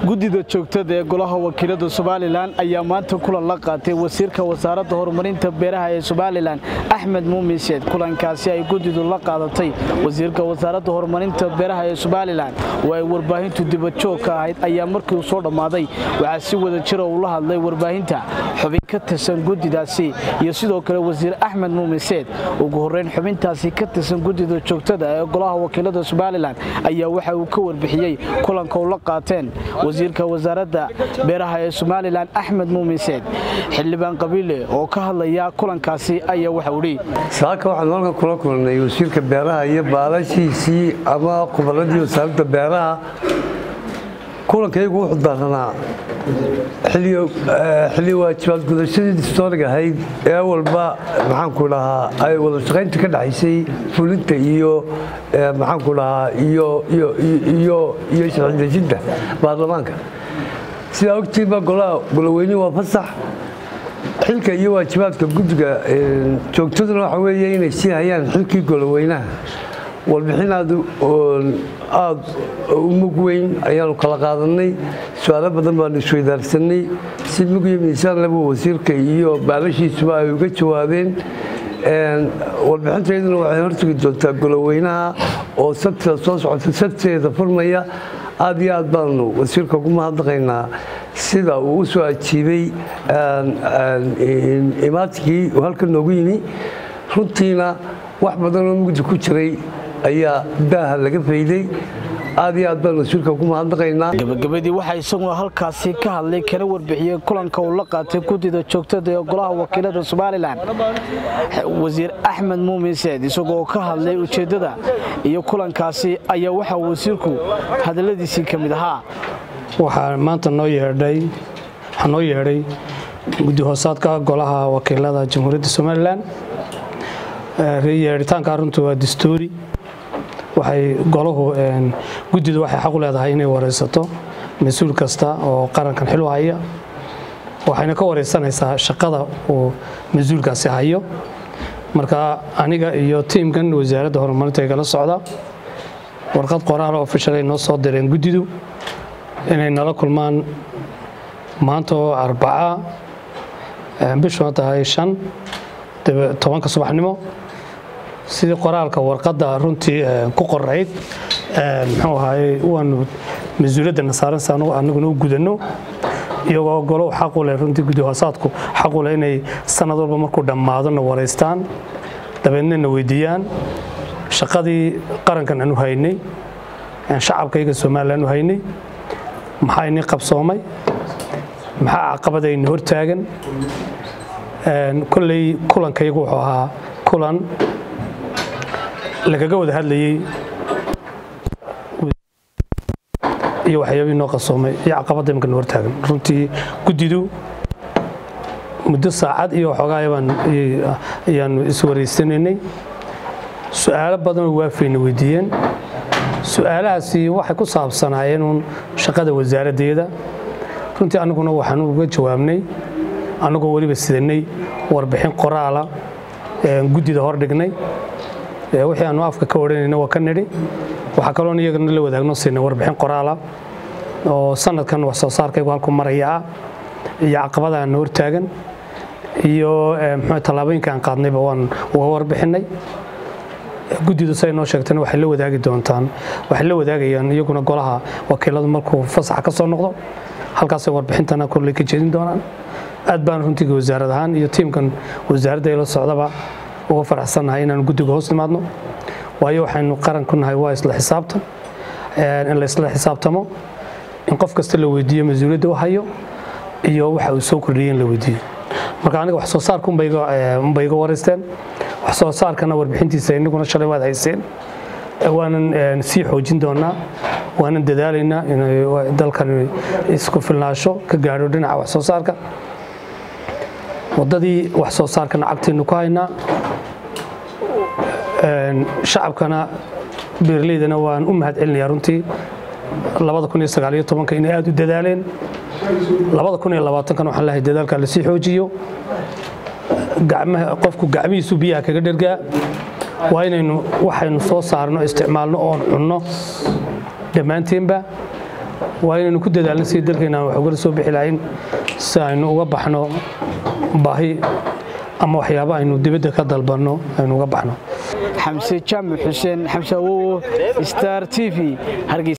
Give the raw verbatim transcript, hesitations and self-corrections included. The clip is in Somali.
guddida joogtada ee golaha wakiilada Soomaaliland ayaa maanta kulan la qaatay wasiirka wasaaradda horumarinta beeraha ee Soomaaliland Axmed Muumin Seed. kulankaasi ay guddidu la qaadatay wasiirka wasaaradda horumarinta beeraha ee Soomaaliland oo ay warbaahintu dibad joog ka ahayd ayaa markii uu soo dhamaaday waxa si wada jir ah ula hadlay warbaahinta xubin ka tirsan guddidaasi iyo sidoo kale wasiir Axmed Muumin Seed. ugu horeyn xubintaasi ka tirsan guddida joogtada ee golaha wakiilada Soomaaliland ayaa waxa uu ka warbixiyay kulanka uu la qaateen wasiirka wasaaradda beeraha ee Soomaaliland Axmed Muumin Seed. xildhibaan qabiile oo ka hadlaya kulankaasi ayaa waxa uu yiri saaka waxaan halkan kula kulnay wasiirka beeraha iyo baalashiisii ama quballadii wasaaradda beeraha kulankaygu wuxuu daaranaa xilliyo xilli waajibaad gudashadii historiga ahayd ee walba maxaan ku dhahaa ay wada shaqaynta ka dhaxaysay fulinta iyo maxaan ku dhahaa iyo iyo iyo iyo sharci dejinta baarlamaanka sida ogtiinba golaha goloweyne waa fasax xilka iyo waajibaadka guddiga joogtaduna waxa weeye inay sii hayaan xilkii goloweynaha warbixinaadu aad u mug weyn ayaanu kala qaadanay su'aalo badan baanu isweydaarsanay si mug iyo miisaan laba wasiirka iyo baalashiisuba ay uga jawaabeen warbixinteeduna waxay hortagi doontaa goloweynaha oo sabtida soo socota sabteeda furmaya aad iyo aad baanu wasiirka ugu mahadnaqaynaa sida uu u soo ajiibay imaadkii uu halkan noogu yimi runtiina wax badan oo mugdi ku jiray ayaa daaha laga fayday aad iyo aad baan wasiirka ugu mahadnaqaynaa. gabagabadii waxaa isaguna halkaasi ka hadlay kana warbixiyay kulanka uu la qaatay guddida joogtada ee golaha wakiilada Soomaaliland wasiir Axmed Muumin Seed. isagoo ka hadlay ujeedada iyo kulankaasi ayaa waxa wasiirku hadaladiisii ka mid ahaa waxaa maanta noo yeedhay waxaa noo yeedhay guddi hoosaadka golaha wakiilada Jamhuuriyadda Soomaaliland yeeritaanka runtu waa dastuuri waxay golahu guddidu waxay xaq u leedahay inay wareysato mas'uul kasta oo qarankan xil u haya waxayna ka wareysanaysaa shaqada uu mas'uulkaasi hayo marka aniga iyo tiimkan wasaaradda horumarinta ee kala socda warqad qoraal oo official noo soo direen guddidu inay nala kulmaan maanta oo Arbaca bisha tahay shan tobanka subaxnimo sidii qoraalka warqadda runtii ku qorayd muxuu ahaayay waanu mas'uuliyadda nasaaran saano anaguna u gudano iyagoo golo xaq u leh runtii guddi hoosaadku xaq u leh inay sanad walba markuu dhamaado na wareystaan dabeedna weydiiyaan shaqadii qarankan aanu haynay shacabkayga Soomaaliland u haynay maxay ni qabsoomay maxaa caqabadayna hortaagan kullay kulankaygu wuxuu ahaa kulan lagaga wada hadlayay iyo waxyaabihii noo qasoomay iyo caqabada imika noo hortaagan runtii guddidu muddo saacad iyo waxoogaa ayaanu iswareysanaynay su'aalo badan oo waafayna weydiiyeen su'aalahaasi waxay ku saabsanaayeen uun shaqada wasaaraddeeda runtii aniguna waxaan uga jawaabnay anagoo waliba sidanay warbixin qoraala guddida hor dhignay wixii aanu afka ka oranayna waa ka nidhi waxa kale oo iyagana la wadaagno siinay warbixin qoraala oo sanadkan wax soo saarkaygu halku maraya iyo caqabadaha noo hortaagan iyo muxuu talaabooyinka aan qaadnayba waan uga warbixinay guddidu say noo sheegtana waxay la wadaagi doontaan waxay la wadaagayaan iyaguna golaha wakiiladu markuu fasax ka soo noqdo halkaas warbixintana kulli ka jeedin doonaan aad baan runtii wasaarad ahaan iyo tiimkan wasaaradda ay la socdaba uga faraxsanahay inaan guddiga hoos nimaadno waayo waxaanu qaran ku nahay waa isla xisaabtan in la isla xisaabtamo in qof kasta la weydiiyo mas'uuliyadda uu hayo iyo waxa uu soo kordhiyay in la weydiiyo marka aniga wax soo saarku un bay iga wareysteen wax soo saarkana warbixintiisa inaguna shalay waad hayseen waanan sii xoojin doonaa waanan dadaalaynaa in dalkan isku filnaasho ka gaadho dhinaca wax soo saarka wadadii wax soo saarkana cagteenu ku haynaa shacabkana beeraleydana waan u mahad celinayaa runtii labada kun iyo sagaal iyo tobanka inay aad u dadaaleen labada kun iyo labaatan kan waxaan leeyahay dadaalka la sii xoojiyo gacmaha qofku gacmihiisu biyaha kaga dhergaa waa inaynu waxaynu soo saarno isticmaalno oo cunno dhammaantiinba waa inaynu ku dadaalno si dalkeena wax uga soo bixi lahayn si aynu uga baxno baahi ama waxyaabo aynu dibadda ka dalbanno aynu uga baxno xamse jaamac xuseen xamse awowo Star T V Hargeysa.